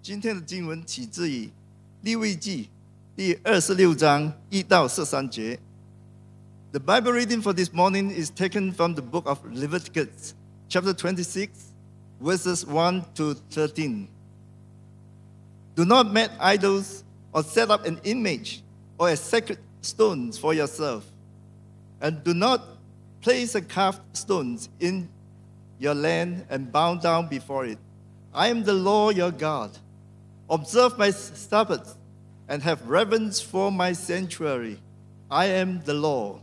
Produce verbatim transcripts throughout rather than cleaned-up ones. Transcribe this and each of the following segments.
今天的经文起自于利未记第二十六章一到十三节。The Bible reading for this morning is taken from the book of Leviticus, chapter twenty-six, verses one to thirteen. Do not make idols or set up an image or a sacred stone for yourself, and do not place a carved stone in your land and bow down before it. I am the Lord your God. Observe my Sabbaths and have reverence for my sanctuary. I am the Lord.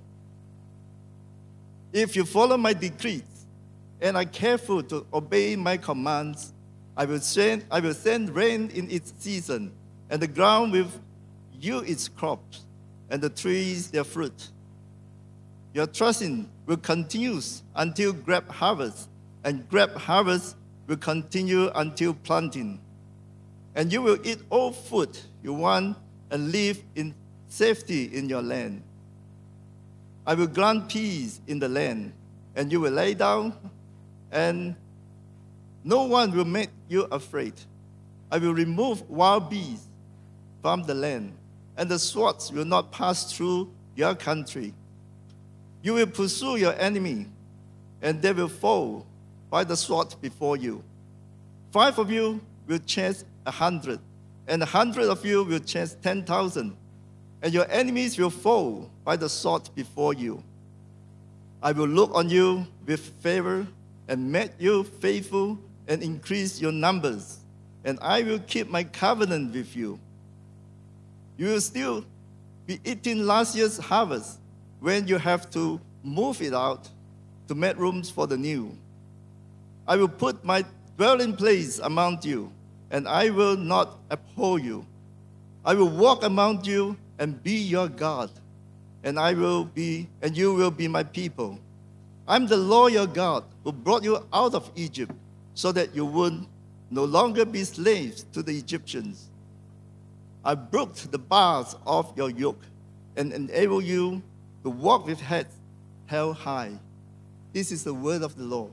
If you follow my decrees and are careful to obey my commands, I will send, I will send rain in its season, and the ground will yield its crops, and the trees their fruit. Your trusting will continue until grape harvest, and grape harvest will continue until planting. And you will eat all food you want and live in safety in your land. I will grant peace in the land, and you will lay down, and no one will make you afraid. I will remove wild beasts from the land, and the swords will not pass through your country. You will pursue your enemy, and they will fall by the sword before you. Five of you will chase a hundred, and a hundred of you will chase ten thousand, and your enemies will fall by the sword before you. I will look on you with favor and make you faithful and increase your numbers, and I will keep my covenant with you. You will still be eating last year's harvest when you have to move it out to make rooms for the new. I will put my dwelling place among you, and I will not abhor you. I will walk among you and be your God, and I will be, and you will be my people. I'm the Lord your God who brought you out of Egypt so that you would no longer be slaves to the Egyptians. I broke the bars of your yoke and enable you to walk with heads held high. This is the word of the Lord.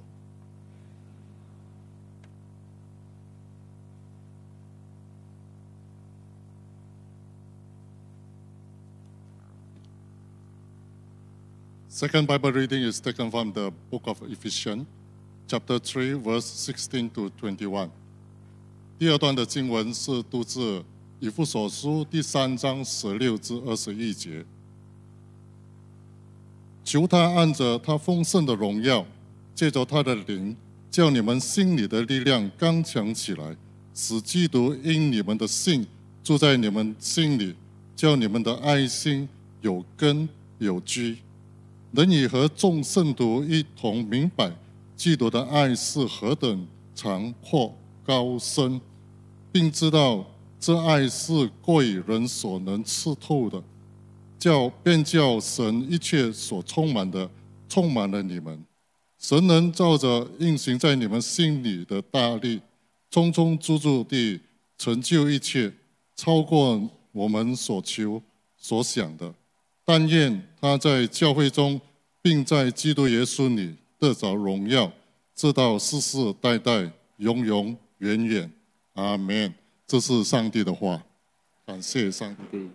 Second Bible reading is taken from the book of Ephesians, chapter three, verse sixteen to twenty-one. 第二段的经文是读自以弗所书第三章十六至二十一节。求他按着他丰盛的荣耀，借着他的灵，叫你们心里的力量刚强起来，使基督因你们的信住在你们心里，叫你们的爱心有根有基。能以和众圣徒一同明白基督的爱是何等长阔高深，并知道这爱是过于人所能刺透的，叫便叫神一切所充满的充满了你们。神能照着运行在你们心里的大力，充充足足地成就一切，超过我们所求所想的。但愿他在教会中，并在基督耶稣里得着荣耀，直到世世代代，永永远远。阿们。这是上帝的话，感谢上帝。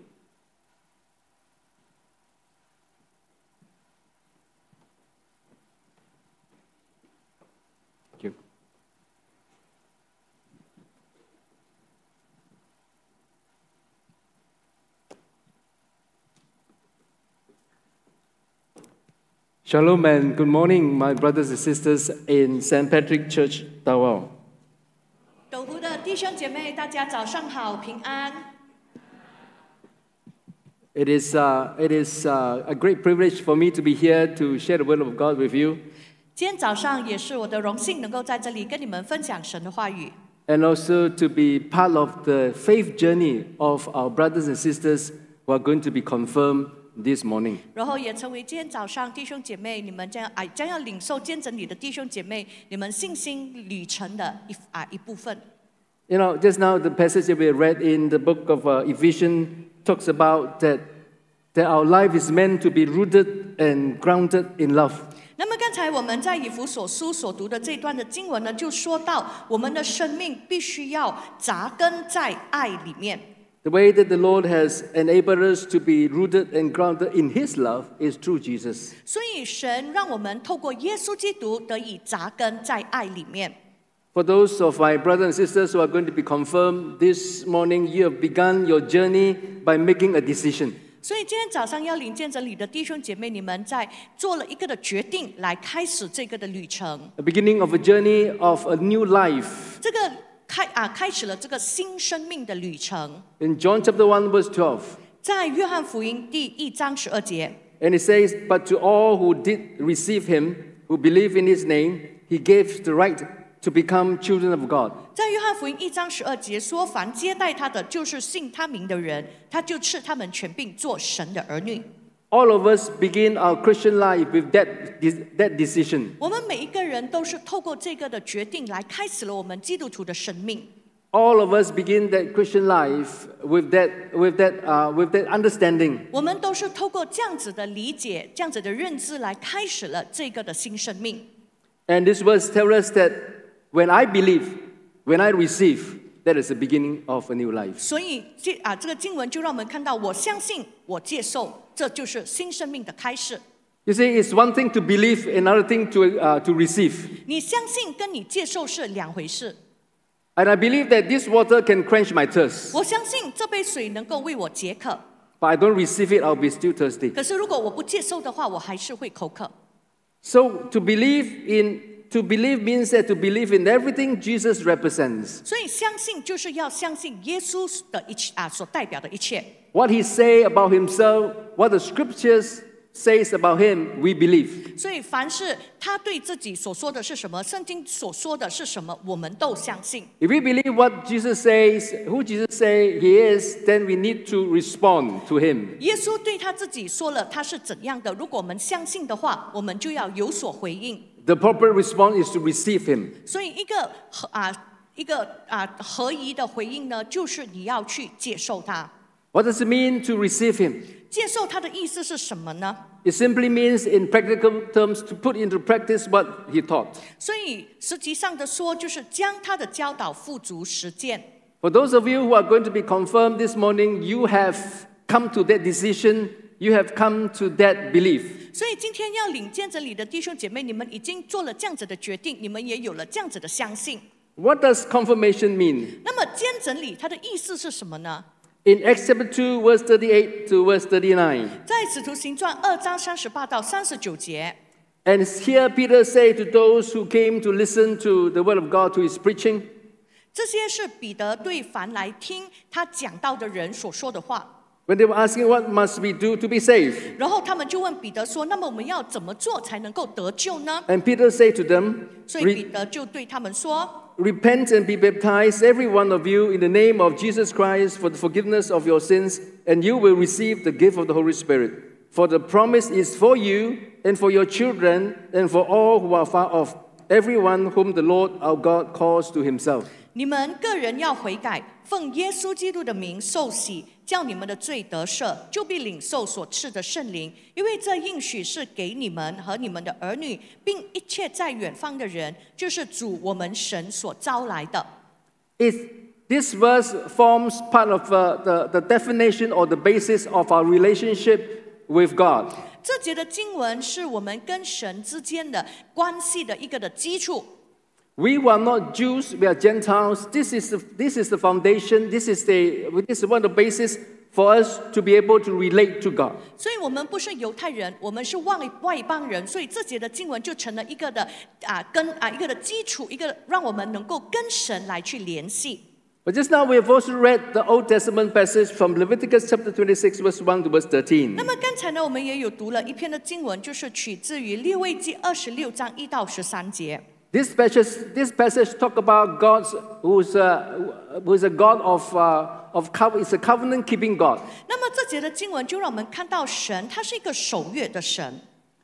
Shalom and good morning, my brothers and sisters in Saint Patrick Church, Tawau. 斗湖的弟兄姐妹，大家早上好，平安。 It is, uh, it is uh, a great privilege for me to be here to share the word of God with you. 今天早上也是我的荣幸，能够在这里跟你们分享神的话语。 And also to be part of the faith journey of our brothers and sisters who are going to be confirmed this morning. 然后也成为今天早上弟兄姐妹，你们将啊将要领受见证你的弟兄姐妹，你们信心旅程的一啊一部分。 You know, just now the passage that we read in the book of uh, Ephesians talks about that that our life is meant to be rooted and grounded in love. 那么刚才我们在以弗所书所读的这段的经文呢，就说到我们的生命必须要扎根在爱里面。 The way that the Lord has enabled us to be rooted and grounded in His love is through Jesus. 所以神让我们透过耶稣基督得以扎根在爱里面。 For those of my brothers and sisters who are going to be confirmed this morning, you have begun your journey by making a decision. 所以今天早上要领见真理的弟兄姐妹，你们在做了一个的决定，来开始这个的旅程。 The beginning of a journey of a new life. 这个开啊，开始了这个新生命的旅程。 In John chapter one, verse twelve. 在约翰福音第一章十二节。 And it says, "But to all who did receive Him, who believe in His name, He gave the right to become children of God." 在约翰福音一章十二节说，凡接待他的，就是信他名的人，他就赐他们权柄做神的儿女。 All of us begin our Christian life with that, that decision. 我们每一个人都是透过这个的决定来开始了我们基督徒的生命。 All of us begin that Christian life with that, with that, uh, with that understanding. 我们都是透过这样子的理解、这样子的认知来开始了这个的新生命。 And this verse tells us that when I believe, when I receive, that is the beginning of a new life. 所以这啊，这个经文就让我们看到，我相信，我接受，这就是新生命的开始。 You see, it's one thing to believe, another thing to, uh, to receive. 你相信跟你接受是两回事。 And I believe that this water can quench my thirst. 我相信这杯水能够为我解渴。 But I don't receive it, I'll be still thirsty. 可是如果我不接受的话，我还是会口渴。 So to believe in, to believe means that to believe in everything Jesus represents. 所以相信就是要相信耶稣的一切啊所代表的一切。 What He say about Himself, what the Scriptures says about Him, we believe. 所以凡是他对自己所说的是什么，圣经所说的是什么，我们都相信。 If we believe what Jesus says, who Jesus say He is, then we need to respond to Him. 耶稣对他自己说了他是怎样的，如果我们相信的话，我们就要有所回应。 The proper response is to receive Him. 所以一个合啊一个啊合宜的回应呢，就是你要去接受他。 What does it mean to receive Him? 接受他的意思是什么呢？ It simply means, in practical terms, to put into practice what He taught. 所以实际上的说，就是将他的教导付诸实践。 For those of you who are going to be confirmed this morning, you have come to that decision, you have come to that belief. 所以今天要领见真理的弟兄姐妹，你们已经做了这样子的决定，你们也有了这样子的相信。 What does confirmation mean? 那么见真理它的意思是什么呢？ In Acts chapter two, verse thirty-eight to verse thirty-nine. 在使徒行传二章三十八到三十九节。 And here Peter said to those who came to listen to the word of God, to his preaching, 这些是彼得对凡来听他讲道的人所说的话。 when they were asking what must we do to be saved. 然后他们就问彼得说：“那么我们要怎么做才能够得救呢 And Peter said to them, ？” 所以彼得就对他们说 Repent and be baptized, every one of you, in the name of Jesus Christ for the forgiveness of your sins, and you will receive the gift of the Holy Spirit. For the promise is for you and for your children and for all who are far off, everyone whom the Lord our God calls to Himself. 你们个人要悔改，奉耶稣基督的名受洗，叫你们的罪得赦，就必领受所赐的圣灵。因为这应许是给你们和你们的儿女，并一切在远方的人，就是主我们神所招来的。 It, this verse forms part of uh, the, the definition or the basis of our relationship with God. 这节的经文是我们跟神之间的关系的一个的基础。 We were not Jews, we are Gentiles. This is the, this is the foundation, this is, the, this is one of the basis for us to be able to relate to God. 所以我们不是犹太人，我们是外外邦人，所以这节的经文就成了一个的啊根啊一个的基础，一个让我们能够跟神来去联系。 But just now we have also read the Old Testament passage from Leviticus chapter twenty-six, verse one to verse thirteen. 那么刚才呢，我们也有读了一篇的经文，就是取自于利未记二十六章一到十三节。 This passage, this passage talk about God's, who's a, who's a God of, uh, of covenant, is a covenant-keeping God. 那么这节的经文就让我们看到神，他是一个守约的神。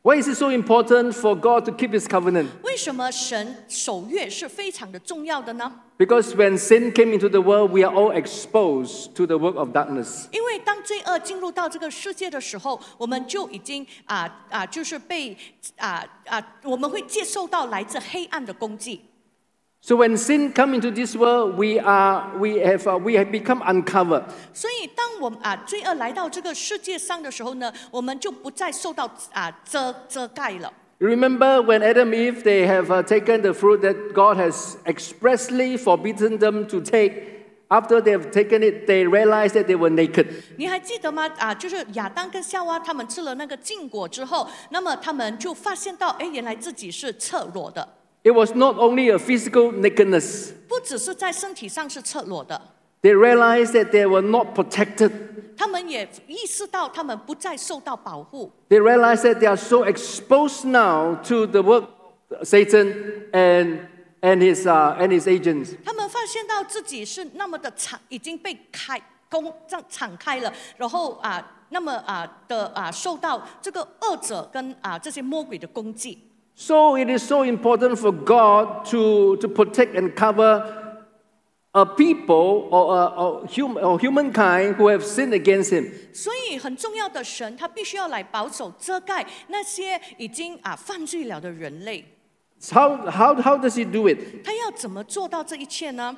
Why is it so important for God to keep His covenant? 为什么神守约是非常的重要的呢？ Because when sin came into the world, we are all exposed to the work of darkness. 因为当罪恶进入到这个世界的时候，我们就已经啊啊，就是被啊啊，我们会接受到来自黑暗的攻击。 So when sin come into this world, we are we have uh, we have become uncovered. 所以，当我们啊罪恶来到这个世界上的时候呢，我们就不再受到啊遮遮盖了。 You remember when Adam and Eve they have uh, taken the fruit that God has expressly forbidden them to take. After they have taken it, they realized that they were naked. 你还记得吗？啊，就是亚当跟夏娃他们吃了那个禁果之后，那么他们就发现到，哎，原来自己是赤裸的。 It was not only a physical nakedness. 不只是在身体上是赤裸的， They realized that they were not protected. 他们也意识到他们不再受到保护。 They realized that they are so exposed now to the work of Satan and and his uh, and his agents. 他们发现到自己是那么的敞，已经被开公这样敞开了，然后啊，那么啊的啊受到这个恶者跟啊这些魔鬼的攻击。 So it is so important for God to, to protect and cover a people or, a, or, hum, or humankind who have sinned against Him. 所以很重要的神，他必须要来保守遮盖那些已经啊犯罪了的人类。 How, how, how does He do it? 他要怎么做到这一切呢？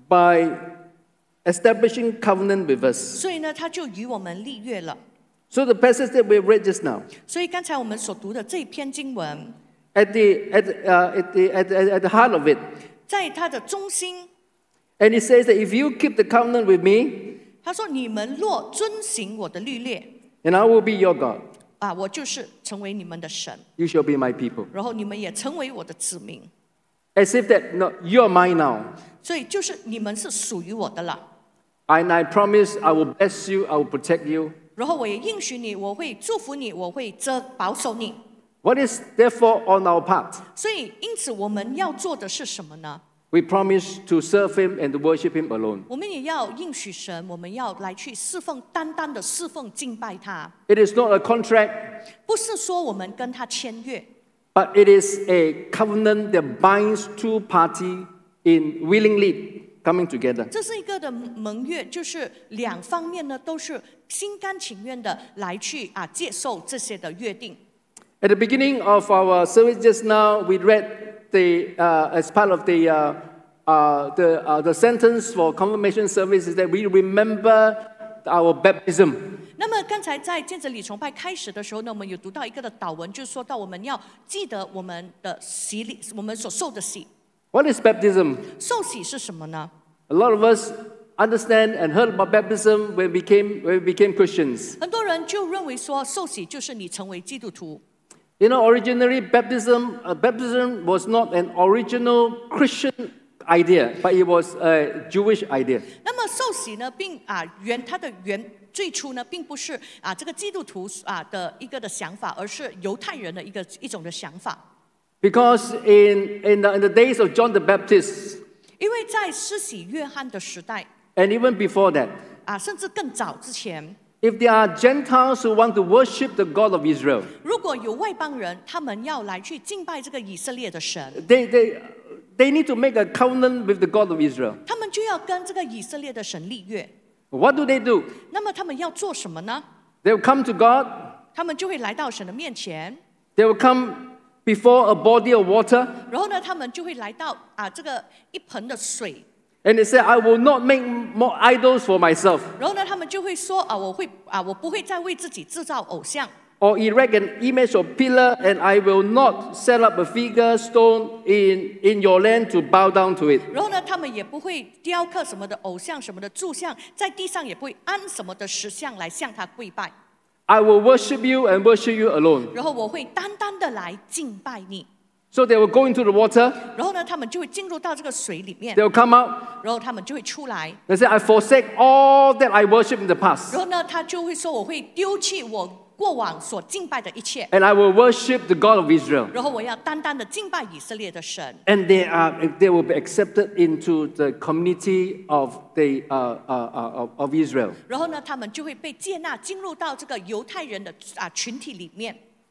By establishing covenant with us. 所以呢，他就与我们立约了。 So the passage that we read just now, 所以刚才我们所读的这一篇经文， at the, at, uh, at, the, at, the, at the heart of it, 在它的中心， and it says that if you keep the covenant with me, 他说：“你们若遵行我的律例， and I will be your God, 啊，我就是成为你们的神， you shall be my people. 然后你们也成为我的子民。 As if that, no, you are mine now. 所以就是你们是属于我的了。 And I promise I will bless you, I will protect you. 然后我也应许你，我会祝福你，我会遮保守你。 What is therefore on our part? 所以，因此我们要做的是什么呢？ We promise to serve Him and to worship Him alone. 我们也要应许神，我们要来去侍奉，单单的侍奉敬拜他， It is not a contract, 不是说我们跟他签约， but it is a covenant that binds two parties in willingly coming together. 这是一个的盟约，就是两方面呢都是心甘情愿的来去啊接受这些的约定。 At the beginning of our service just now, we read the uh, as part of the uh, uh, the uh, the sentence for confirmation service is that we remember our baptism. 那么刚才在见证礼崇拜开始的时候呢，我们有读到一个的祷文，就是说到我们要记得我们的洗礼，我们所受的洗。 What is baptism? 受洗是什么呢？ A lot of us understand and heard about baptism when we became when we became Christians. 很多人就认为说，受洗就是你成为基督徒。 You know, originally baptism uh, baptism was not an original Christian idea, but it was a Jewish idea. 那么受洗呢，并啊原它的原最初呢，并不是啊这个基督徒啊的一个的想法，而是犹太人的一个一种的想法。 Because in in the, in the days of John the Baptist 因为在施洗约翰的时代 and even before that, 啊，甚至更早之前， if there are Gentiles who want to worship the God of Israel, 如果有外邦人，他们要来去敬拜这个以色列的神， they they they need to make a covenant with the God of Israel. 他们就要跟这个以色列的神立约。 What do they do? 那么他们要做什么呢？ They will come to God. 他们就会来到神的面前， They will come before a body of water, 然后呢，他们就会来到啊这个一盆的水， and they say, "I will not make more idols for myself, 然后呢，他们就会说啊，我会啊，我不会再为自己制造偶像， or erect an image or pillar, and I will not set up a figure stone in in your land to bow down to it." 然后呢，他们也不会雕刻什么的偶像、什么的柱像，在地上也不会安什么的石像来向他跪拜， I will worship you and worship you alone. 然后我会单单的来敬拜你。 So they will go into the water. 然后呢，他们就会进入到这个水里面 They，will come out. 然后他们就会出来， They say, "I forsake all that I worshipped in the past, 然后呢，他就会说我会丢弃我过往所敬拜的一切， and I will worship the God of Israel." 然后我要单单的敬拜以色列的神。 And they are they will be accepted into the community of the uh, uh, uh, of, of Israel. 然后呢，他们就会被接纳进入到这个犹太人的啊群体里面。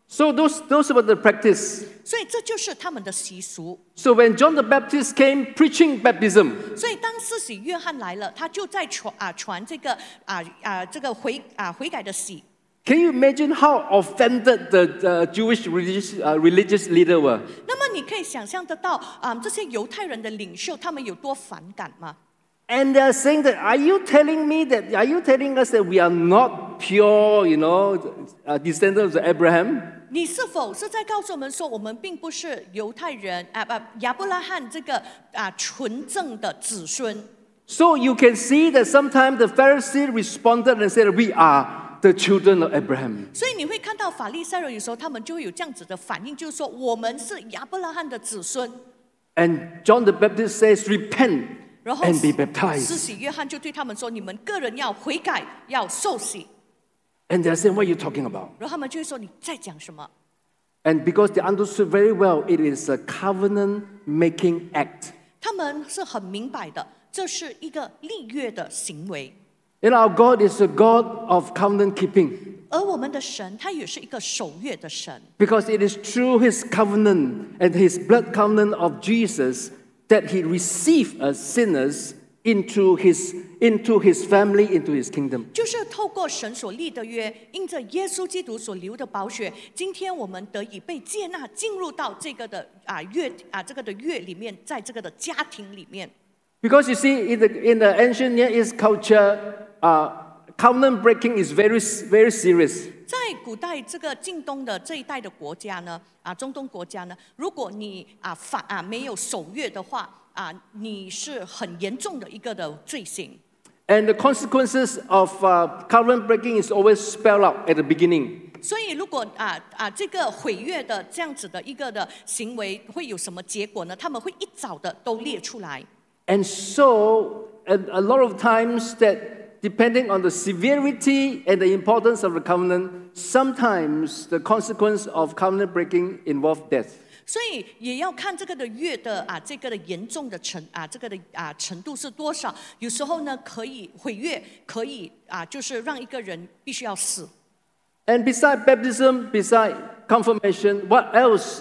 So those, those were the practice. 所以这就是他们的习俗。 So when John the Baptist came preaching baptism, 所以当施洗约翰来了，他就在传啊传这个啊啊这个悔啊悔改的喜。 can you imagine how offended the, the Jewish religious, uh, religious leader were? 那么你可以想象得到啊这些犹太人的领袖他们有多反感吗？ And they are saying that, are you telling me that, are you telling us that we are not pure, you know, uh, descendants of Abraham? 你是否是在告诉我们说，我们并不是犹太人啊不亚伯拉罕这个啊纯正的子孙？ So you can see that sometimes the Pharisee responded and said, we are the children of Abraham. 所以你会看到法利赛人有时候他们就会有这样子的反应，就是说我们是亚伯拉罕的子孙。 And John the Baptist says, repent 然后 and be 施 baptized. 洗约翰就对他们说：“你们个人要悔改，要受洗。 And they're saying, what are you talking about? ” 然后他们就会说：“你在讲什么 And because they understood very well, it is a covenant-making act.？” 他们是很明白的，这是一个立约的行为。 And our God is a God of covenant keeping. 而我们的神，他也是一个守约的神， Because it is through his covenant and his blood covenant of Jesus that he received us sinners into his, into his family, into his kingdom. 就是透过神所立的约，因着耶稣基督所流的宝血，今天我们得以被接纳，进入到这个的啊约啊这个的约里面，在这个的家庭里面。 Because you see, in the, in the ancient Near East culture, uh, covenant breaking is very, very serious. 在古代这个近东的这一带的国家呢，啊，中东国家呢，如果你啊反啊没有守约的话，啊，你是很严重的一个的罪行。 And the consequences of uh, covenant breaking is always spelled out at the beginning. 所以，如果啊啊这个毁约的这样子的一个的行为会有什么结果呢？他们会一早的都列出来。 And so, a, a lot of times that depending on the severity and the importance of the covenant, sometimes the consequence of covenant breaking involve death. 所以也要看这个的约的啊，这个的严重的程啊，这个的啊程度是多少。有时候呢，可以毁约，可以啊，就是让一个人必须要死。 And beside baptism, beside confirmation, what else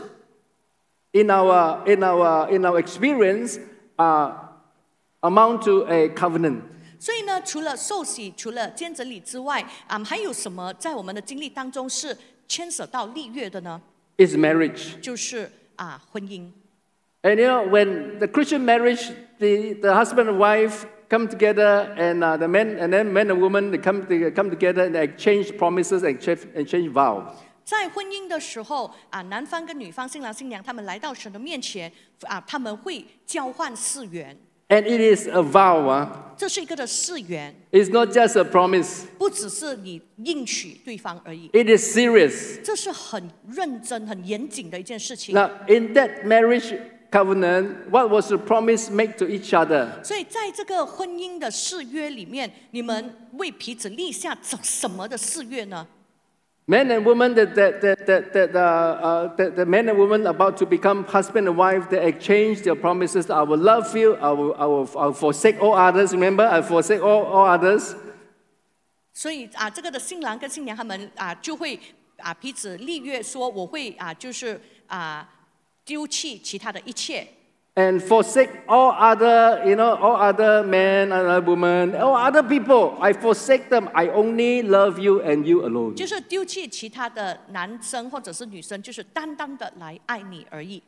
in our, in our, in our experience uh, amount to a covenant? 所以呢，除了受洗，除了坚贞礼之外，啊，还有什么在我们的经历当中是牵涉到立约的呢？ Is marriage. 就是啊，婚姻。 And you know, when the Christian marriage, the, the husband and wife come together, and uh, the men and then man and woman they come they come together and they exchange promises and exchange, exchange vows. 在婚姻的时候啊，男方跟女方新郎新娘他们来到神的面前啊，他们会交换誓言， And it is a vow. Uh. 这是一个的誓言， It's not just a promise. 不只是你应许对方而已， It is serious. 这是很认真、很严谨的一件事情。 Now, in that marriage covenant, what was the promise made to each other? 所以在这个婚姻的誓约里面，你们为彼此立下什么的誓约呢？ Men and women, that, that, that, that, that, uh, uh, that the men and women about to become husband and wife, they exchange their promises. I will love you. I will, I will, I will forsake all others. Remember, I forsake all, all others. 所以啊，这个的新郎跟新娘他们啊就会啊彼此立约说，我会啊就是啊丢弃其他的一切。 And forsake all other, you know, all other men and women, all other people. I forsake them. I only love you and you alone. 就是丢弃其他的男生或者是女生，就是单单的来爱你而已。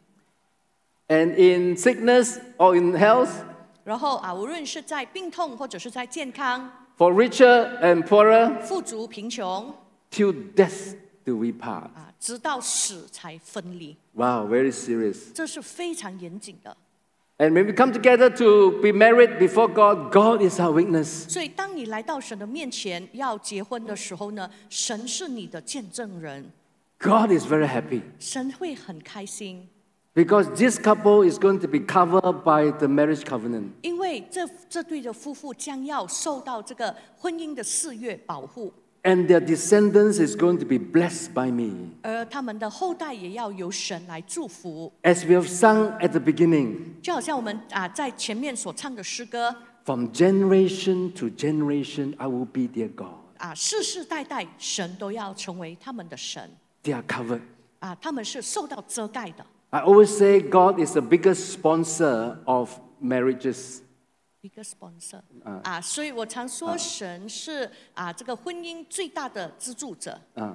And in sickness or in health, 然后啊，无论是在病痛或者是在健康， for richer and poorer, 富足贫穷 till death do we part. 啊，直到死才分离， Wow, very serious. 这是非常严谨的。 And when we come together to be married before God, God is our witness. 所以，当你来到神的面前要结婚的时候呢，神是你的见证人， God is very happy 神会很开心， because this couple is going to be covered by the marriage covenant. 因为这这对的夫妇将要受到这个婚姻的誓约保护， And their descendants is going to be blessed by me. 而他们的后代也要由神来祝福。 As we have sung at the beginning, 就好像我们啊在前面所唱的诗歌 from generation to generation, I will be their God. 啊，世世代代神都要成为他们的神。 they are covered. 啊，他们是受到遮盖的。 I always say God is the biggest sponsor of marriages. Biggest sponsor 啊，所以我常说神是啊这个婚姻最大的资助者。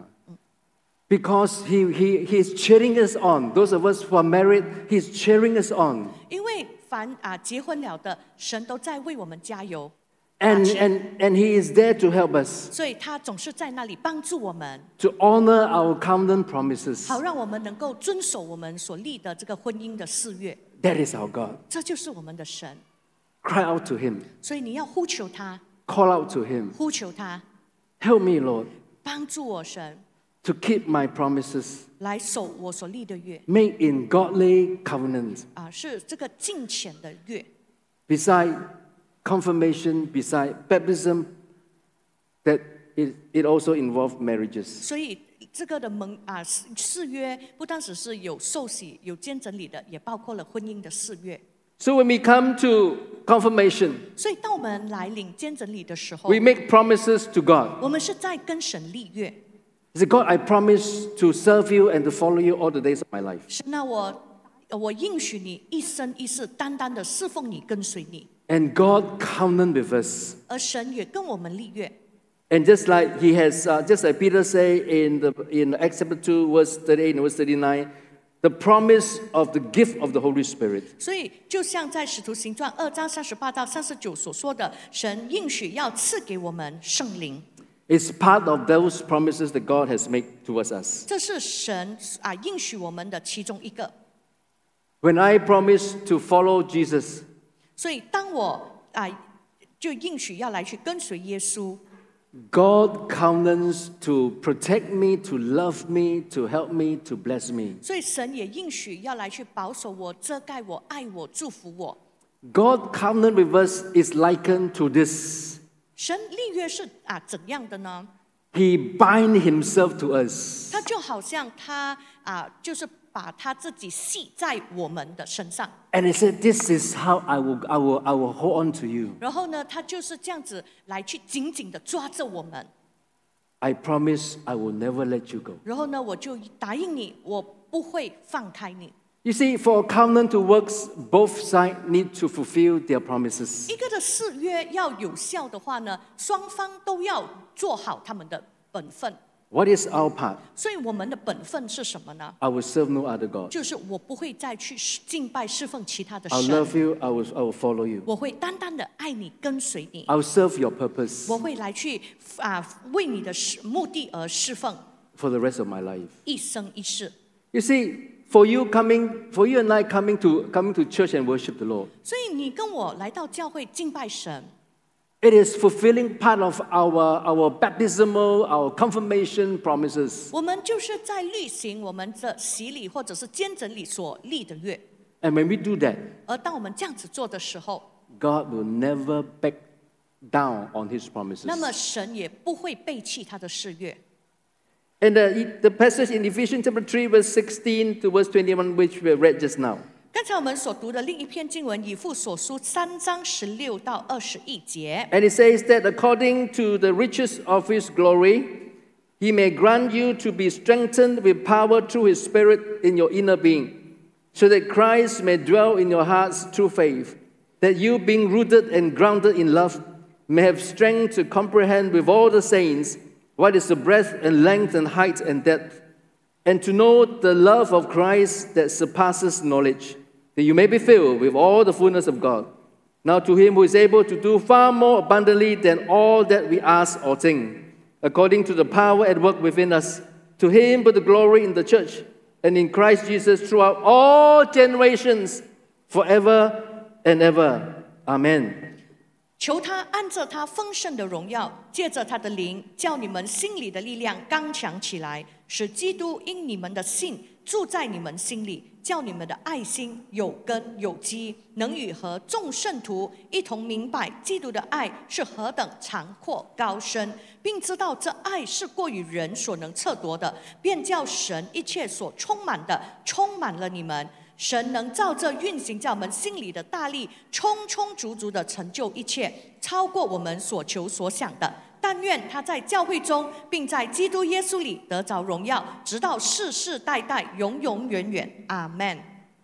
Because he, he, he's cheering us on. Those of us who are married, he's cheering us on. 因为凡啊结婚了的，神都在为我们加油， And, and, and he is there to help us, 所以他总是在那里帮助我们， to honor our covenant promises. 好让我们能够遵守我们所立的这个婚姻的誓约。 That is our God. 这就是我们的神， Cry out to him. 所以你要呼求他， Call out to him. 呼求他， Help me, Lord, 帮助我神 to keep my promises 来守我所立的约 made in godly covenant. 啊，是这个敬虔的约。 Beside confirmation, beside baptism, that it, it also involves marriages. 所以这个的盟啊誓誓约，不单只是有受洗、有监整理的，也包括了婚姻的誓约。 So when we come to confirmation, 所以当我们来领监整理的时候， we make promises to God. 我们是在跟神立约。 He said, God, I promise to serve you and to follow you all the days of my life. 神啊，我我应许你一生一世单单的侍奉你，跟随你。 And God covenant with us. 而神也跟我们立约。 And just like he has, uh, just like Peter say in the in Acts chapter two, verse thirty-eight and verse thirty-nine, the promise of the gift of the Holy Spirit. 所以，就像在使徒行传二章三十八到三十九所说的，神应许要赐给我们圣灵， It's part of those promises that God has made towards us. 这是神啊应许我们的其中一个。 When I promise to follow Jesus, 所以，当我啊就应许要来去跟随耶稣， God covenants to protect me, to love me, to help me, to bless me. 所以神也应许要来去保守我、遮盖我、爱我、祝福我。 God covenant with us is likened to this. 神立约是啊怎样的呢？ He bind himself to us. 他就好像他啊，就是把他自己系在我们的身上。 And he said, this is how I will, I will, I will hold on to you. 然后呢，他就是这样子来去紧紧的抓着我们。 I promise I will never let you go. 然后呢，我就答应你，我不会放开你。 You see, for a covenant to work, both sides need to fulfill their promises. 一个的誓约要有效的话呢，双方都要做好他们的本分。 What is our part? 所以我们的本分是什么呢？ I will serve no other God. 就是我不会再去敬拜侍奉其他的 I'll 神， love you, I will, I will follow you. 我会单单的爱你，跟随你， I will serve your purpose 我会来去啊为你的事目的而侍奉， for the rest of my life. 一生一世。 You see, for you coming, for you and I coming to, coming to church and worship the Lord, 所以你跟我来到教会敬拜神， it is fulfilling part of our, our baptismal, our confirmation promises. 我们就是在履行我们的洗礼或者是监整礼所立的约。 And when we do that, 而当我们这样子做的时候， God will never back down on his promises. 那么神也不会背弃他的誓约。 And the, the passage in Ephesians chapter three, verse sixteen to verse twenty-one, which we read just now. 刚才我们所读的另一篇经文，以弗所书三章十六到二十一节， And it says that according to the riches of his glory, he may grant you to be strengthened with power through his Spirit in your inner being, so that Christ may dwell in your hearts through faith, that you, being rooted and grounded in love, may have strength to comprehend with all the saints what is the breadth and length and height and depth, and to know the love of Christ that surpasses knowledge, that you may be filled with all the fullness of God. Now to him who is able to do far more abundantly than all that we ask or think, according to the power at work within us, to him be the glory in the church and in Christ Jesus throughout all generations, forever and ever. Amen. 求他按着他丰盛的荣耀，借着他的灵，叫你们心里的力量刚强起来，使基督因你们的信住在你们心里，叫你们的爱心有根有基，能与和众圣徒一同明白基督的爱是何等长阔高深，并知道这爱是过于人所能测度的，便叫神一切所充满的充满了你们。神能照着运行在我们心里的大力，充充足足的成就一切，超过我们所求所想的， 但愿他在教会中，并在基督耶稣里得着荣耀，直到世世代代，永永远远。阿们。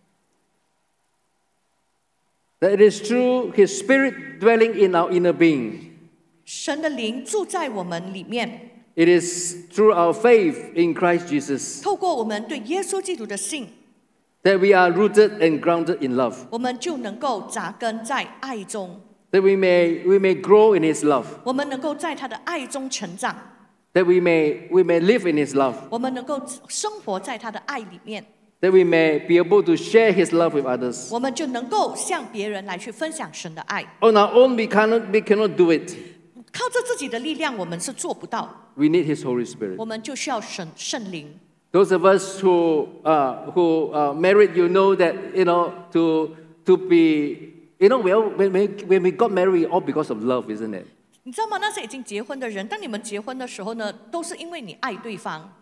That it is through His Spirit dwelling in our inner being. 神的灵住在我们里面。 It is through our faith in Christ Jesus 透过我们对耶稣基督的信， that we are rooted and grounded in love. 我们就能够扎根在爱中， That we may we may grow in His love. 我们能够在他的爱中成长， That we may we may live in His love. 我们能够生活在他的爱里面， That we may be able to share His love with others. 我们就能够向别人来去分享神的爱。 On our own, we cannot we cannot do it. 靠着自己的力量，我们是做不到， We need His Holy Spirit. 我们就需要神圣灵。 Those of us who uh, who uh, married, you know that you know to to be you know well when we when we got married, all because of love, isn't it? 你知道吗？那些已经结婚的人，当你们结婚的时候呢，都是因为你爱对方。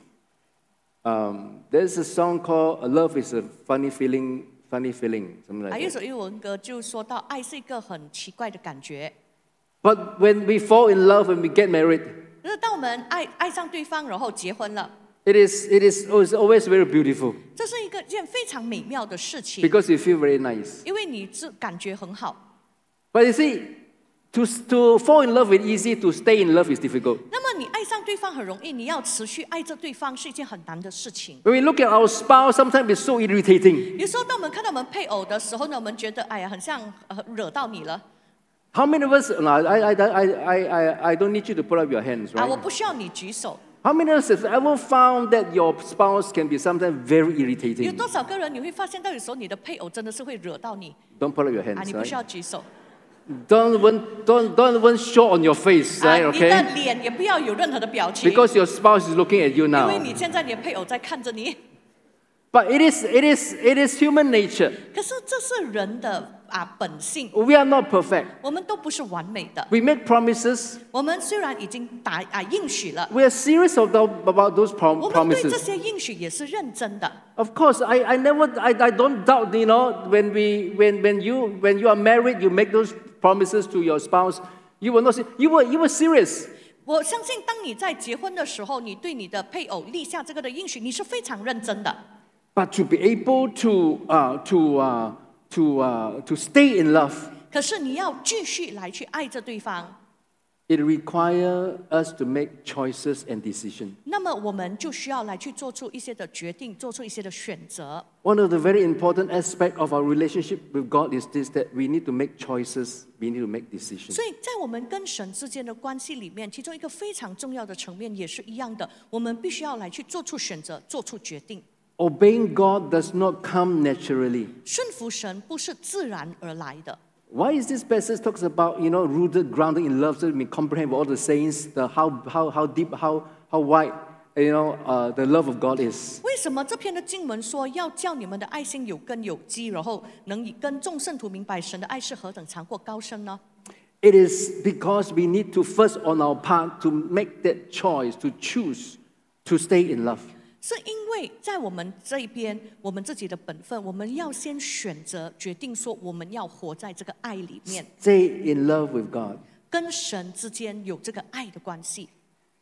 Um, there's a song called "Love Is a Funny Feeling." Funny feeling, something 还 like 有一 that. 首英文歌就说到，爱是一个很奇怪的感觉。 But when we fall in love and we get married, 就是当我们爱爱上对方，然后结婚了， it is it is it's always very beautiful 这是一个件非常美妙的事情， because you feel very nice. 因为你是感觉很好。 But you see, to to fall in love is easy. To stay in love is difficult. 那么你爱上对方很容易，你要持续爱着对方是一件很难的事情。 When we look at our spouse, sometimes it's so irritating. 有时候当我们看到我们配偶的时候呢，我们觉得哎呀，很像呃惹到你了 How many of us? No, I, I, I, I, I, I don't need you to put up your hands, 啊， right? 我不需要你举手。 How many of us have ever found that your spouse can be sometimes very 有 irritating? 多少个人你会发现到有时候你的配偶真的是会惹到你 Don't put up your 啊？ hands, 你不需 right? 要举手 Don't even, don't, don't even show on your face, 啊， right? 你的 Okay? 脸也不要有任何的表情， Because your spouse is looking at you 因为 now. 你现在你的配偶在看着你。 But it is, it is, it is human nature. 可是这是人的啊本性， We are not perfect. 我们都不是完美的。 We make promises. 我们虽然已经打啊应许了， We are serious about, about those prom- 我们对这 promises. 些应许也是认真的。 Of course, I, I never, I, I don't doubt, you know, when we, when, when you, when you are married, you make those promises to your spouse. You will not say, you were, you were serious. 我相信，当你在结婚的时候，你对你的配偶立下这个的应许，你是非常认真的。 But to be able to, uh, to, uh, to, uh, to stay in love, 可是你要继续来去爱着对方， it requires us to make choices and decisions. 那么我们就需要来去做出一些的决定，做出一些的选择。 One of the very important aspects of our relationship with God is this, that we need to make choices, we need to make decisions. 所以在我们跟神之间的关系里面，其中一个非常重要的层面也是一样的，我们必须要来去做出选择，做出决定。 Obeying God does not come naturally. 顺服神不是自然而来的。 Why is this passage talks about, you know, rooted, grounded in love, so we can comprehend all the sayings, the how, how, how deep, how, how wide, you know, uh, the love of God is. 为什么这篇的经文说要叫你们的爱心有根有基，然后能以跟众圣徒明白神的爱是何等长阔高深呢？ It is because we need to first on our part to make that choice, to choose to stay in love. 是因为在我们这一边，我们自己的本分，我们要先选择决定说，我们要活在这个爱里面， Stay in love with God. 跟神之间有这个爱的关系。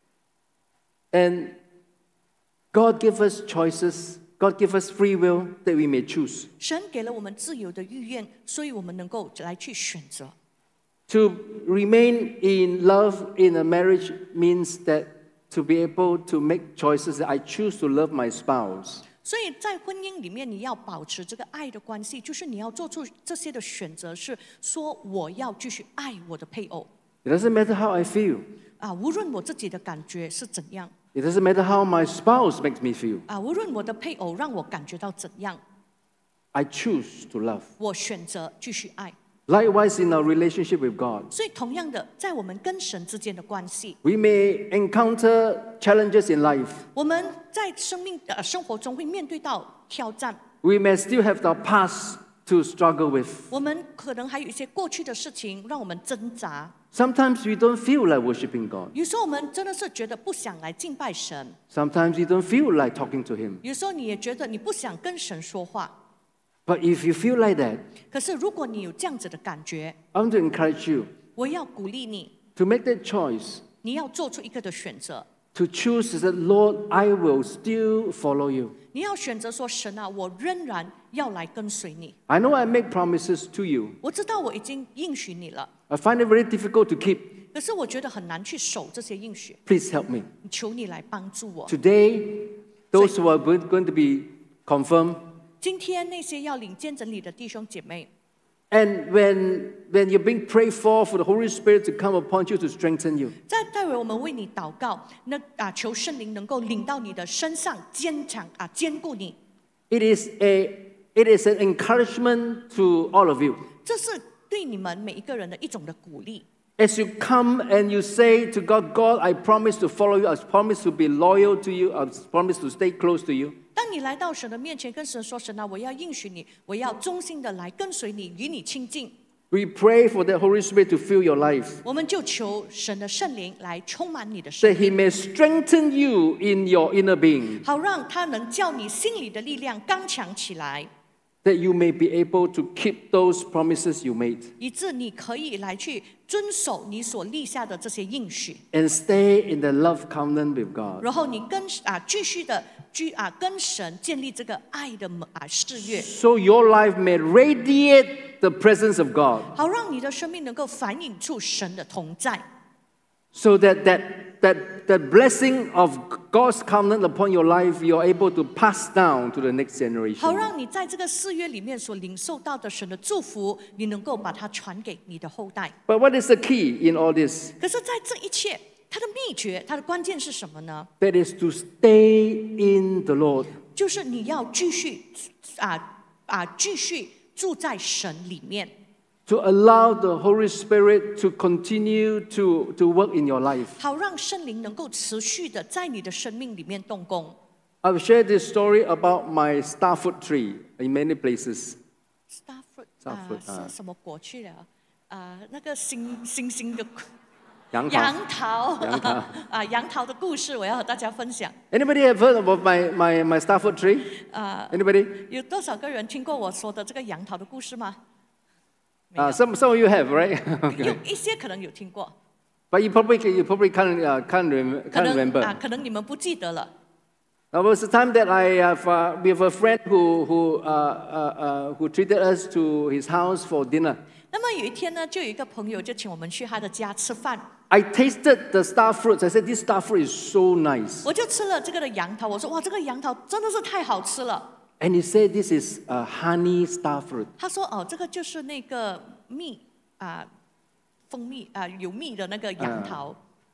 And God give us choices. God give us free will that we may choose. 神给了我们自由的意愿，所以我们能够来去选择。 To remain in love in a marriage means that to be able to make choices that I choose to love my spouse. 所以在婚姻里面，你要保持这个爱的关系，就是你要做出这些的选择，是说我要继续爱我的配偶 It doesn't matter how I feel. 啊，无论我自己的感觉是怎样 It doesn't matter how my spouse makes me feel. 啊，无论我的配偶让我感觉到怎样， I choose to love. 我选择继续爱。 Likewise, in our relationship with God, 所以，同样的，在我们跟神之间的关系， we may encounter challenges in life. 我们在生命呃生活中会面对到挑战， We may still have our past to struggle with. 我们可能还有一些过去的事情让我们挣扎。 Sometimes we don't feel like worshiping God. 有时候我们真的是觉得不想来敬拜神， Sometimes you don't feel like talking to Him. 有时候你也觉得你不想跟神说话。 But if you feel like that, 可是如果你有这样子的感觉， I want to encourage you 我要鼓励你， to make that choice 你要做出一个的选择。 To choose is that, Lord, I will still follow you. 你要选择说，神啊，我仍然要来跟随你。 I know I make promises to you. 我知道我已经应许你了， I find it very difficult to keep. 可是我觉得很难去守这些应许。 Please help me. 求你来帮助我。 Today, those who are going to be confirmed, 今天那些要领见证礼的弟兄姐妹， and when, when you're being prayed for, for the Holy Spirit to come upon you to strengthen you. 在待会我们为你祷告，那啊求圣灵能够领到你的身上，坚强啊坚固你。 It is, a, it is an encouragement to all of you. 这是对你们每一个人的一种的鼓励。 As you come and you say to God, God, I promise to follow you, I promise to be loyal to you, I promise to stay close to you. 当你来到神的面前，跟神说：“神啊，我要应许你，我要忠心的来跟随你，与你亲近。” We pray for the Holy Spirit to fill your life, 我们就求神的圣灵来充满你的生 that 命， He may strengthen you in your inner being, 好让他能叫你心里的力量刚强起来， that you may be able to keep those promises you made 以致你可以来去遵守你所立下的这些应许， and stay in the love covenant with God. 然后你跟啊继续的居啊跟神建立这个爱的啊誓约， So your life may radiate the presence of God, 好让你的生命能够反映出神的同在。 so that that, that the blessing of God's covenant upon your life, you're able to pass down to the next 好 generation. 让你在这个誓约里面所领受到的神的祝福，你能够把它传给你的后代。 But what is the key in all this? 可是，在这一切，它的秘诀，它的关键是什么呢？ That is to stay in the Lord. 就是你要继续啊啊继续住在神里面， To allow the Holy Spirit to continue to, to work in your life. 好让圣灵能够持续的在你的生命里面动工。 I've shared this story about my starfruit tree in many places. Starfruit 啊 Starfruit，啊是什么果去了？啊，那个星星星的杨桃。 杨桃， 杨桃啊，杨桃的故事，我要和大家分享。 Anybody have heard about my, my, my starfruit tree? Anybody? 有多少个人听过我说的这个杨桃的故事吗？ Uh, some, some of you have, right? 有 Okay. 一些可能有听过， But you probably, you probably can't, uh, can't, rem- 可 can't 能 remember. 啊，可能你们不记得了。 There was a time that I have, uh, we have a friend who, who, uh, uh, uh, who treated us to his house for dinner. 那么有一天呢，就有一个朋友就请我们去他的家吃饭， I tasted the star fruits. I said, this star fruit is so nice. 我就吃了这个的杨桃，我说哇，这个杨桃真的是太好吃了。 And he said, this is a honey star fruit. 他说哦，这个就是那个蜜啊、蜂蜜啊、有蜜的那个杨桃。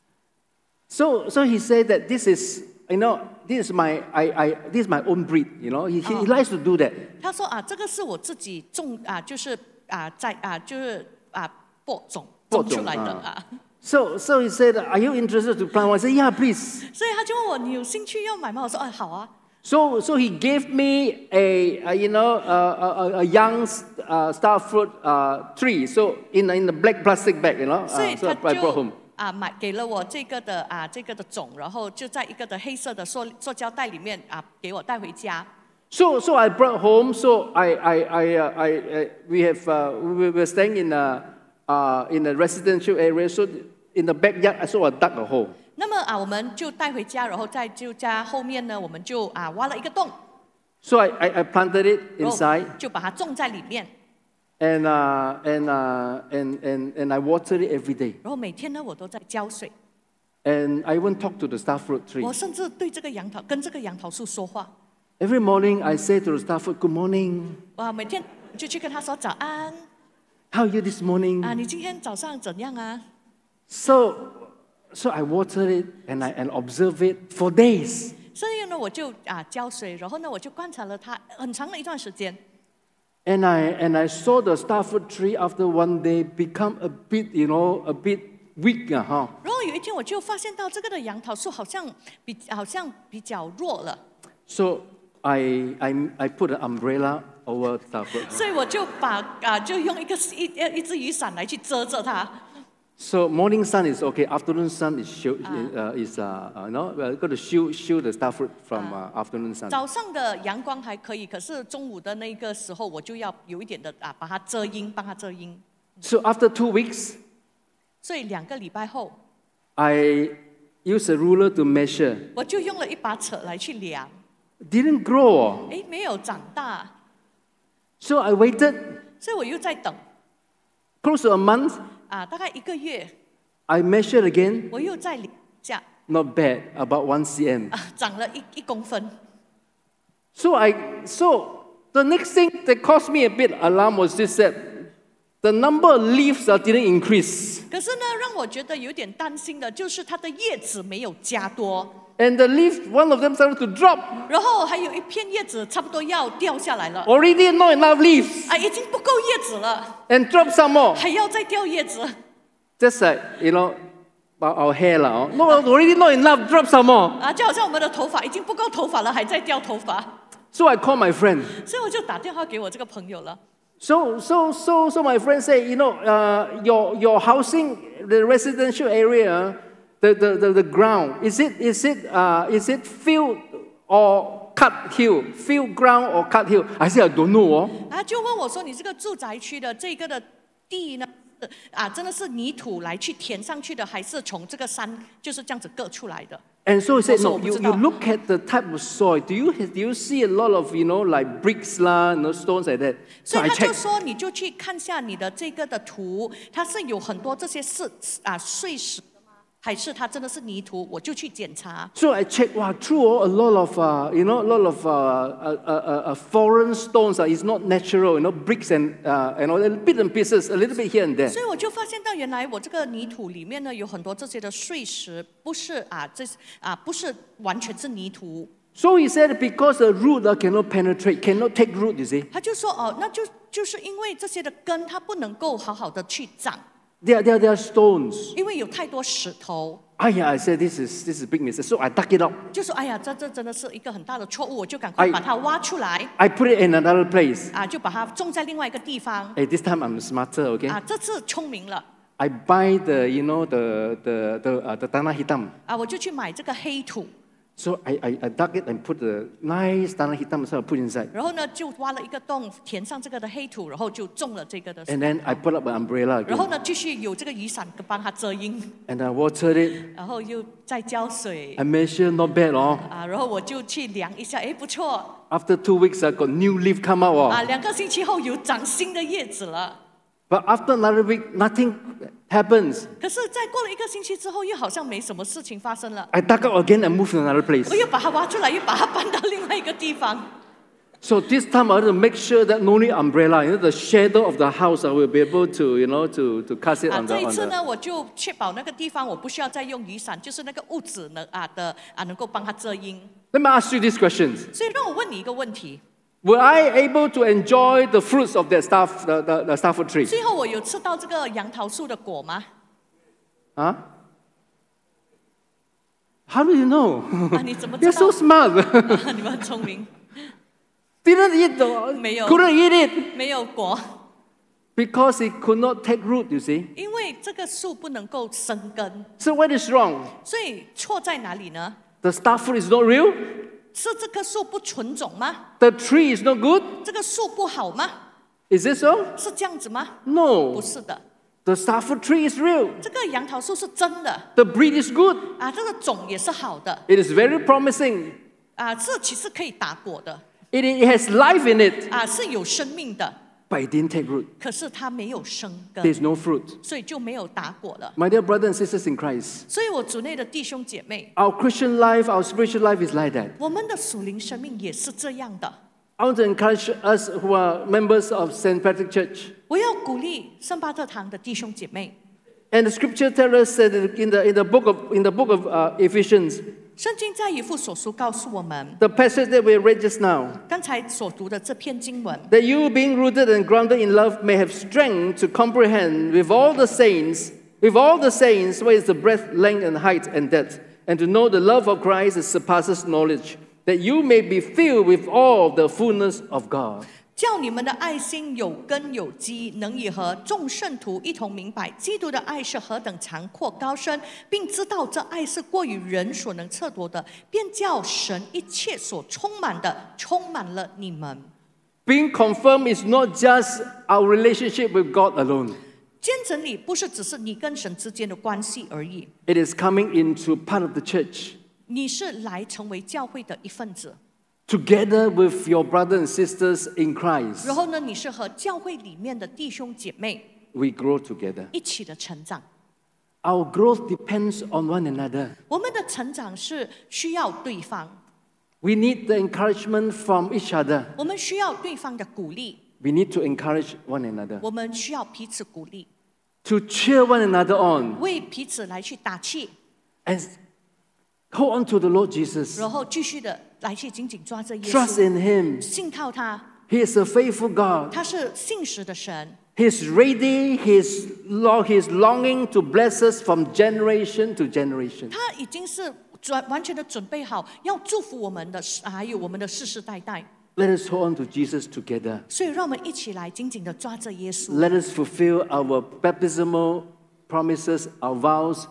So, so he said that this is, you know, this is my, I, I, this is my own breed. You know, he, he, he likes to do that. 他说啊，这个是我自己种啊，就是啊在啊就是啊播种播种种出来的啊啊。 So, so he said, are you interested to plant one? I said, yeah, please. 所以他就问我，你有兴趣要买吗？我说，哎，好啊。 So, so he gave me a, a you know, a, a, a young uh, star fruit uh, tree. So in, in the black plastic bag, you know. 所以 Uh, so 他 I brought 就 home. 啊买给了我这个的啊这个的种，然后就在一个的黑色的塑塑胶袋里面啊给我带回家。 So, so I brought home. So I, I, I, uh, I, uh, we have, uh, we were staying in a, uh, in a residential area. So in the backyard, so I dug a hole. 那么啊我们就带回家，然后在就家后面呢，我们就啊挖了一个洞， So I, I, I planted it 然后 inside, 就把它种在里面， and, uh, and, uh, and, and, and I watered it every day. 然后每天呢我都在浇水， And I even talked to the star fruit tree. 我甚至对这个杨桃跟这个杨桃树说话， Every morning I say to the star fruit, good morning. 哇，每天就去跟他说早安 How are you this morning? 啊，你今天早上怎样啊？ So, so I watered it and I and observed it for days. 所以呢，我就啊浇水，然后呢，我就观察了它很长的一段时间。 And I and I saw the star fruit tree after one day become a bit, you know, a bit weak, uh, huh? 然后有一天，我就发现到这个的杨桃树好像比好像比较弱了， So I I I put an umbrella over star fruit. 所以我就把啊就用一个一一只雨伞来去遮着它。 So morning sun is okay. Afternoon sun is shield, uh, is uh, uh, no, uh, got to shield shield the star fruit from uh, afternoon sun. 早上的阳光还可以，可是中午的那个时候，我就要有一点的啊把它遮阴，帮它遮阴。 So after two weeks, 所以两个礼拜后， I used a ruler to measure. 我就用了一把尺来去量， Didn't grow. 哎，没有长大， So I waited 所以我又在等 close to a month. 啊，大概一个月， I measured again. 我又再量一下 Not bad, about one centimeter. 啊，长了一一公分。 So I so the next thing that caused me a bit alarm was this that the number of leaves uh, didn't increase. 可是呢，让我觉得有点担心的就是它的叶子没有加多， And the leaf, one of them started to drop. 然后还有一片叶子差不多要掉下来了， Already not enough leaves. 啊，已经不够叶子了， And drop some more. 还要再掉叶子， Just like, you know, our our hair. lah, oh. No, already not enough, drop some more. 啊，就好像我们的头发已经不够头发了，还在掉头发， So I called my friend. 所以我就打电话给我这个朋友了。 So, so, so, so my friend said, you know, uh, your, your housing, the residential area, the, the, the, the ground, is it, is it, uh, is it field or cut hill? Field ground or cut hill? I said, I don't know. Oh. 啊，就问我说：“你这个住宅区的这个的地呢，啊，真的是泥土来去填上去的，还是从这个山就是这样子割出来的？” And so he said, no, 我说， you, 我不知道。 you look at the type of soil. Do you, do you see a lot of, you know, like bricks lah, you know, stones like that? 所 So 以 I 他就 checked. 说，你就去看下你的这个的图，它是有很多这些是啊碎石的吗？还是它真的是泥土？我就去检查。 So I checked, wow, true, oh, a lot of, uh, you know, a lot of uh, uh, uh, uh, foreign stones. Uh, it's not natural, you know, bricks and, uh, and all, a bit and pieces, a little bit here and there. 所以我就发现到，原来我这个泥土里面呢，有很多这些的碎石，不是啊，这啊不是完全是泥土。 So he said because the root uh, cannot penetrate, cannot take root, you see. 他就说哦，那就就是因为这些的根它不能够好好的去长， They are, they are, they are stones. 因为有太多石头。 Ah, yeah, I said this is, this is a big mistake. So I dug it up. 就说哎呀，这这真的是一个很大的错误，我就赶快哎把它挖出来 I put it in another place. 啊，就把它种在另外一个地方 Hey, this time I'm smarter, okay? 啊，这次聪明了 I buy the, you know, the, the, the, uh, the tanah hitam. 啊，我就去买这个黑土， So I, I, I dug it and put the nice tanah hitam, so I put inside. 然后呢就挖了一个洞，填上这个的黑土，然后就种了这个的， And then I put up an umbrella 然后 again. 呢继续有这个雨伞帮它遮阴， And I watered it. 然后又再浇水 I measured, not bad, oh. 啊，然后我就去量一下，哎不错 After two weeks, I got new leaf come out. 啊， Oh. 两个星期后有长新的叶子了。 But after another week, nothing happens. 可是再过了一个星期之后，又好像没什么事情发生了。 I dug up again and moved to another place. 我又把它挖出来，又把它搬到另外一个地方。 So this time I had to make sure that no need umbrella. You know, the shadow of the house, I will be able to, you know, to, to cast it 啊， on the, 这一 on 次 the... 呢，我就确保那个地方我不需要再用雨伞，就是那个屋子呢啊的啊能够帮它遮阴。 Let me ask you these questions. 所以让我问你一个问题： Were I able to enjoy the fruits of that staff, the, the, the starfruit tree? 最后我有吃到这个杨桃树的果吗？ Huh? How do you know? 啊，你怎么知 You're 道 so？smart. 啊你们很聪明， Didn't eat the, 没有。 couldn't eat it 没有果， because it could not take root, you see. 因为这个树不能够生根。 So what is wrong? 所以错在哪里呢？ The starfruit is not real? 是这棵树不纯种吗？ The tree is not good? 这个树不好吗？ Is it so? 是这样子吗？ No. 不是的， The starfruit tree is real. 这个杨桃树是真的 The breed is good. 啊，这个种也是好的 It is very promising. 啊，这其实可以打果的 It, it has life in it, 啊，是有生命的， but it didn't take root. 可是它没有生 There's 根， no fruit. 所以就没有打果了。 My dear brothers and sisters in Christ, 所以我主内的弟兄姐妹， our Christian life, our spiritual life is like that. 我们的属灵生命也是这样的。 I want to encourage us who are members of Saint Patrick Church. 我要鼓励圣巴特堂的弟兄姐妹， And the scripture tells us that in the, in the book of, in the book of uh, Ephesians, 圣经在以弗所书告诉我们， the passage that we read just now, 刚才所读的这篇经文， that you being rooted and grounded in love may have strength to comprehend with all the saints, with all the saints, what is the breadth, length, and height and depth, and to know the love of Christ that surpasses knowledge, that you may be filled with all the fullness of God. 叫你们的爱心有根有基，能以和众圣徒一同明白基督的爱是何等长阔高深，并知道这爱是过于人所能测度的，便叫神一切所充满的充满了你们。 Being confirmed is not just our relationship with God alone. 见证礼不是只是你跟神之间的关系而已， It is coming into part of the church 你是来成为教会的一份子， together with your brothers and sisters in Christ. 然后呢，你是和教会里面的弟兄姐妹 We grow together. 一起的成长。 Our growth depends on one another. 我们的成长是需要对方， We need the encouragement from each other. 我们需要对方的鼓励， We need to encourage one another, 我们需要彼此鼓励， to cheer one another on, 为彼此来去打气， and hold on to the Lord Jesus. 然后继续的来去紧紧抓着耶 Trust 稣， in Him. 信靠他， He is a faithful God. 他是信实的神， He's ready. He's, lo- he's longing to bless us from generation to generation. 他已经是完完全的准备好要祝福我们的，还有我们的世世代代。 Let us hold on to Jesus together. 所以，让我们一起来紧紧的抓着耶稣， Let us fulfill our baptismal promises, our vows,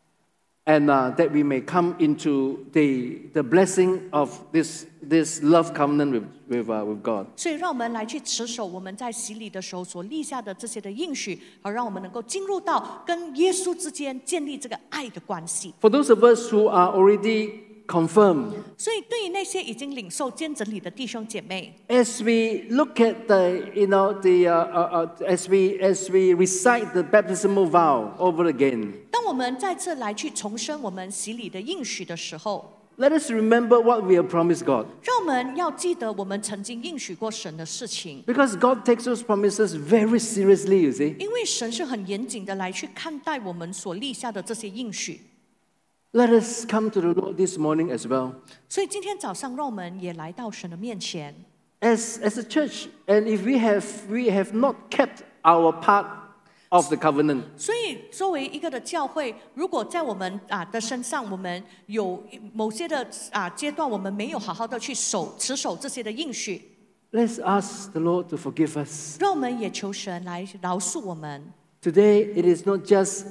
and uh, that we may come into the, the blessing of this, this love covenant with, with, uh, with God. 所以让我们来去持守我们在洗礼的时候所立下的这些的应许，好让我们能够进入到跟耶稣之间建立这个爱的关系。 For those of us who are already confirmed, 所以，对于那些已经领受坚整理的弟兄姐妹， as we look at the, you know, the, uh, uh, uh, as we, as we recite the baptismal vow over again, 当我们再次来去重申我们洗礼的应许的时候， let us remember what we have promised God. 让我们要记得我们曾经应许过神的事情， Because God takes those promises very seriously, you see. 因为神是很严谨的来去看待我们所立下的这些应许。 Let us come to the Lord this morning as well. 所以今天早上，让我们也来到神的面前。 As, as a church, and if we have, we have not kept our part of the covenant, 所以，作为一个的教会，如果在我们啊的身上，我们有某些的啊阶段，我们没有好好的去守持守这些的应许， let's ask the Lord to forgive us. 让我们也求神来饶恕我们。 Today, it is not just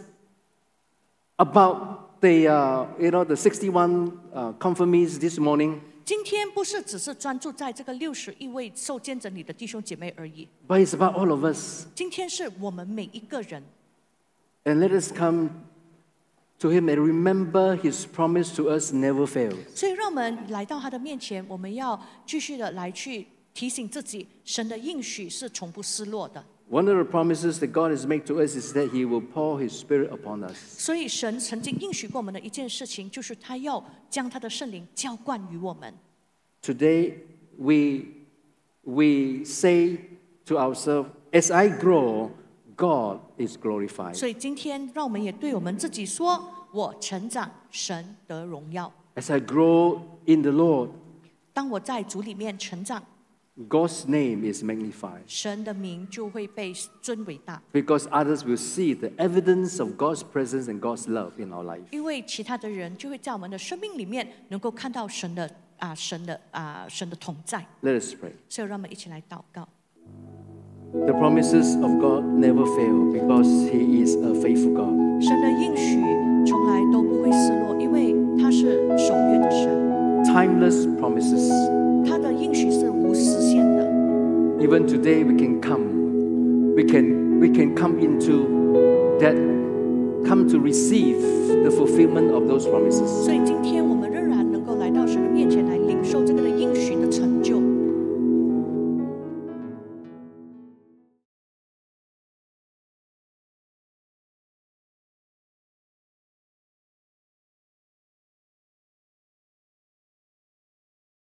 about the, uh, you know, the sixty-one uh, confirmees this morning, 今天不是只是专注在这个六十一位受见证里的弟兄姐妹而已， but it's about all of us. 今天是我们每一个人。 And let us come to Him and remember His promise to us never fails. 所以，让我们来到他的面前，我们要继续的来去提醒自己，神的应许是从不失落的。 One of the promises that God has made to us is that He will pour His Spirit upon us. 所以，神曾经应许过我们的一件事情，就是他要将他的圣灵浇灌于我们。 Today, we, we say to ourselves, as I grow, God is glorified. 所以，今天让我们也对我们自己说：我成长，神得荣耀。 As I grow in the Lord, 当我在主里面成长， God's name is magnified 神的名就会被尊为大， because others will see the evidence of God's presence and God's love in our life. 因为其他的人就会在我们的生命里面能够看到神的啊，神的啊，神的同在。 Let us pray. 所以，让我们一起来祷告。 The promises of God never fail because He is a faithful God. 神的应许从来都不会失落，因为他是守约的神， Timeless promises. 他的应许是无时限的。 Even today, we can come. We can, we can come into that, come to receive the fulfillment of those promises. 所以今天我们